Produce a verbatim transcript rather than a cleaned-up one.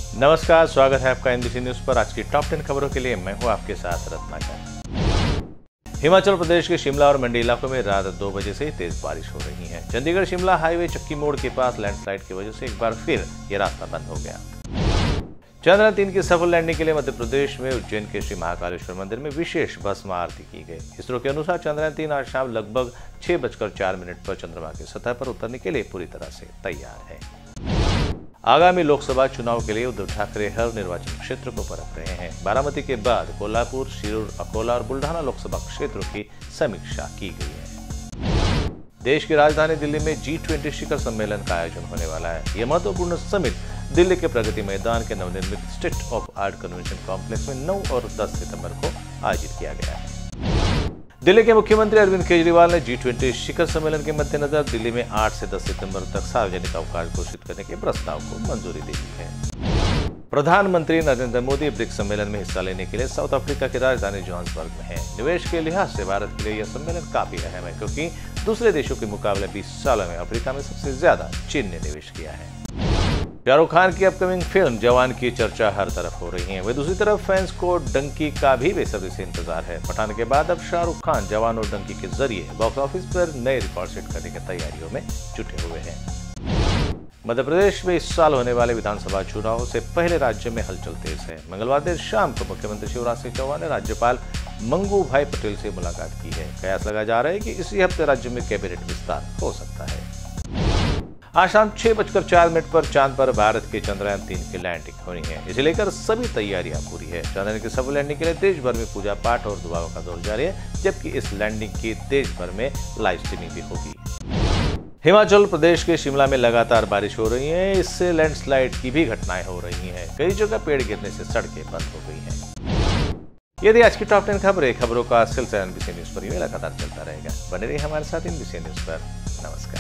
नमस्कार, स्वागत है आपका एनबीसी न्यूज पर। आज की टॉप टेन खबरों के लिए मैं हूं आपके साथ रत्नाकर। हिमाचल प्रदेश के शिमला और मंडी इलाकों में रात दो बजे से तेज बारिश हो रही है। चंडीगढ़ शिमला हाईवे चक्की मोड़ के पास लैंडस्लाइड की वजह से एक बार फिर ये रास्ता बंद हो गया। चंद्रयान तीन की सफल लैंडिंग के लिए मध्य प्रदेश में उज्जैन के श्री महाकालेश्वर मंदिर में विशेष भस्म आरती की गई। इसरो के अनुसार चंद्रयान तीन आज शाम लगभग छह बजकर चार मिनट पर चंद्रमा की सतह पर उतरने के लिए पूरी तरह से तैयार है। आगामी लोकसभा चुनाव के लिए उद्धव ठाकरे हर निर्वाचन क्षेत्र को परख रहे हैं। बारामती के बाद कोल्हापुर, शिरूर, अकोला और बुल्ढाना लोकसभा क्षेत्रों की समीक्षा की गई है। देश की राजधानी दिल्ली में जी ट्वेंटी शिखर सम्मेलन का आयोजन होने वाला है। यह महत्वपूर्ण समिट दिल्ली के प्रगति मैदान के नवनिर्मित state of art convention complex में नौ और दस सितंबर को आयोजित किया गया है। दिल्ली के मुख्यमंत्री अरविंद केजरीवाल ने जी ट्वेंटी शिखर सम्मेलन के मद्देनजर दिल्ली में आठ से दस सितंबर तक सार्वजनिक अवकाश घोषित करने के प्रस्ताव को मंजूरी दे दी है। प्रधानमंत्री नरेंद्र मोदी ब्रिक्स सम्मेलन में हिस्सा लेने के लिए साउथ अफ्रीका की राजधानी जोहान्सबर्ग में है। निवेश के लिहाज से भारत के लिए यह सम्मेलन काफी अहम है, क्योंकि दूसरे देशों के मुकाबले बीस सालों में अफ्रीका में सबसे ज्यादा चीन ने निवेश किया है। शाहरुख खान की अपकमिंग फिल्म जवान की चर्चा हर तरफ हो रही है। वही दूसरी तरफ फैंस को डंकी का भी बेसब्री से इंतजार है। पठान के बाद अब शाहरुख खान जवान और डंकी के जरिए बॉक्स ऑफिस पर नए रिकॉर्ड सेट करने की तैयारियों में जुटे हुए हैं। मध्य प्रदेश में इस साल होने वाले विधानसभा चुनाव से पहले राज्य में हलचल तेज है। मंगलवार देर शाम को मुख्यमंत्री शिवराज सिंह चौहान ने राज्यपाल मंगू भाई पटेल से मुलाकात की है। कयास लगाया जा रहा है कि इसी हफ्ते राज्य में कैबिनेट विस्तार हो सकता है। आज शाम छह बजकर चार मिनट पर चांद पर भारत के चंद्रयान तीन की लैंडिंग होनी है। इसे लेकर सभी तैयारियां पूरी है। चंद्रयान की सफल लैंडिंग के लिए देश भर में पूजा पाठ और दुआओं का दौर जारी है, जबकि इस लैंडिंग की देश भर में लाइव स्ट्रीमिंग भी होगी। हिमाचल प्रदेश के शिमला में लगातार बारिश हो रही है। इससे लैंडस्लाइड की भी घटनाएं हो रही हैं। कई जगह पेड़ गिरने से सड़कें बंद हो गई हैं। ये थी आज की टॉप टेन खबरें। खबरों का सिलसिला एनबीसी न्यूज पर लगातार चलता रहेगा। बने रहिए हमारे साथ एनबीसी न्यूज पर। नमस्कार।